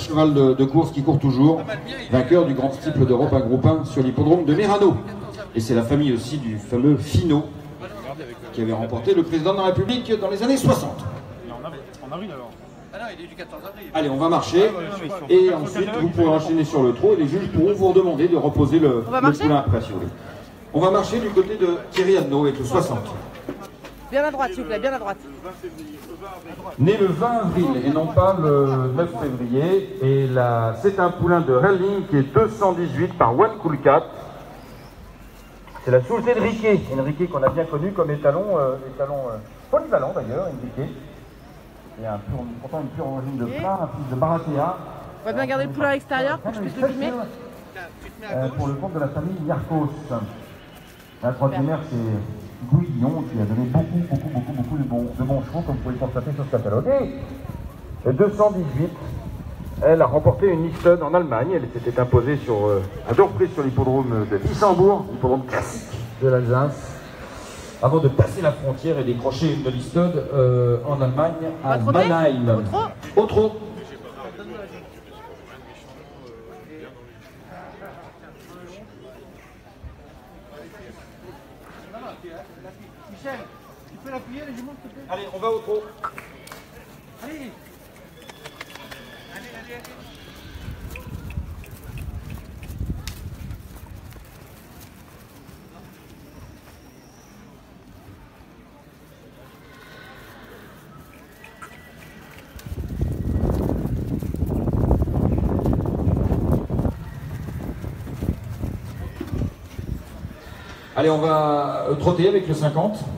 cheval de course qui court toujours, vainqueur du grand steeple d'Europe à groupe 1 sur l'hippodrome de Merano. Et c'est la famille aussi du fameux Finot, qui avait remporté le président de la République dans les années 60. En avril alors. Ah non, il est du 14 avril. Allez, on va marcher, et ensuite vous pourrez enchaîner sur le trot, et les juges pourront vous redemander de reposer le poulain après, si vous voulez. On va marcher du côté de Thierry Adnaud avec le 60. Bien à droite, s'il vous plaît, bien à droite. Né le 20 avril et non pas le 9 février. Et là, c'est un poulain de Relling qui est 218 par One Cool Cat. C'est la Soulté de Riquet. Enriquet qu'on a bien connu comme étalon polyvalent d'ailleurs, Enriquet. Il a pourtant une pure origine de plat, un fils de Baratea. On va bien garder le poulain à l'extérieur pour que je puisse le filmer. Pour le compte de la famille Yarkos. La troisième mère, c'est Louis Guillon, qui a donné beaucoup de bons chevaux, comme vous pouvez le constater sur ce catalogue. Et 218, elle a remporté une Easton en Allemagne. Elle s'était imposée à deux reprises sur l'hippodrome de Wissembourg, l'hippodrome classique de l'Alsace, avant de passer la frontière et décrocher une de l'Easton en Allemagne, à Mannheim. Au trot. Michel, tu peux l'appuyer les jumeaux s'il te plaît? Allez, on va au trot. Allez. Allez, on va trotter avec le 50.